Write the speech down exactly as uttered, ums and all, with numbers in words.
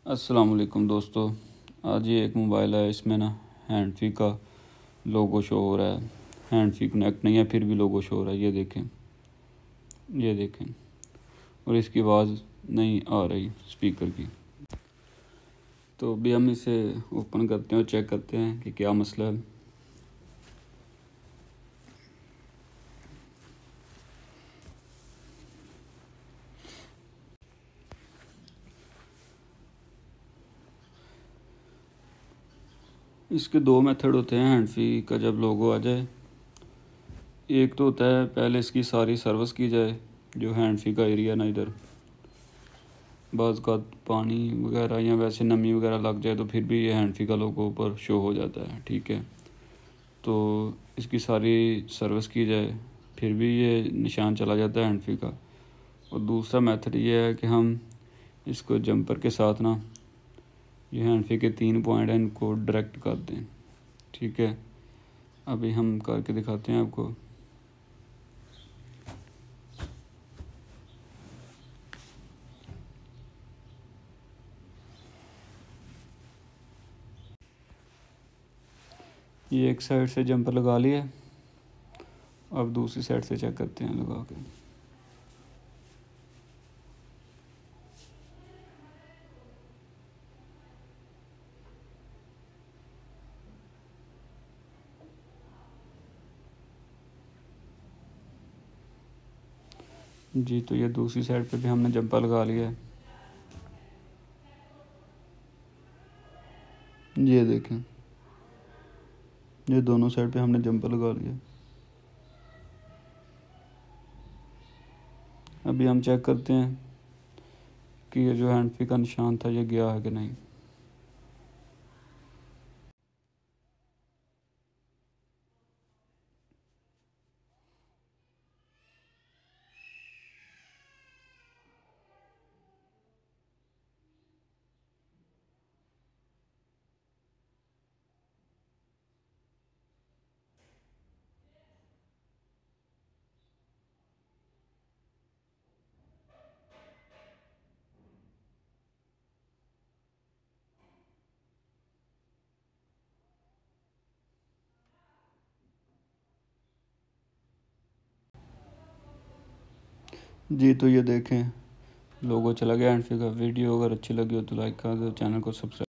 अस्सलाम वालेकुम दोस्तों। आज ये एक मोबाइल है, इसमें ना हैंडफी का लोगो शो हो रहा है। हैंडफी कनेक्ट नहीं है फिर भी लोगो शो हो रहा है। ये देखें, ये देखें, और इसकी आवाज़ नहीं आ रही स्पीकर की। तो अभी हम इसे ओपन करते हैं और चेक करते हैं कि क्या मसला है। इसके दो मेथड होते हैं हैंडफी का जब लोगो आ जाए। एक तो होता है पहले इसकी सारी सर्विस की जाए, जो हैंडफी का एरिया ना इधर बाज़ का पानी वगैरह या वैसे नमी वगैरह लग जाए तो फिर भी ये हैंडफी का लोगो ऊपर शो हो जाता है। ठीक है, तो इसकी सारी सर्विस की जाए फिर भी ये निशान चला जाता है हैंडफी का। और दूसरा मेथड ये है कि हम इसको जंपर के साथ ना ये हैंडफी के तीन पॉइंट हैं इनको डायरेक्ट कर दें। ठीक है, अभी हम करके दिखाते हैं आपको। ये एक साइड से जंपर लगा लिया, अब दूसरी साइड से चेक करते हैं लगा के। जी, तो ये दूसरी साइड पे भी हमने जंपर लगा लिया है। ये देखें, ये दोनों साइड पे हमने जंपर लगा लिया। अभी हम चेक करते हैं कि ये जो हैंडफी का निशान था ये गया है कि नहीं। जी, तो ये देखें लोगो चला गया हैंडफी का। वीडियो अगर अच्छी लगी हो तो लाइक कर दो, चैनल को सब्सक्राइब।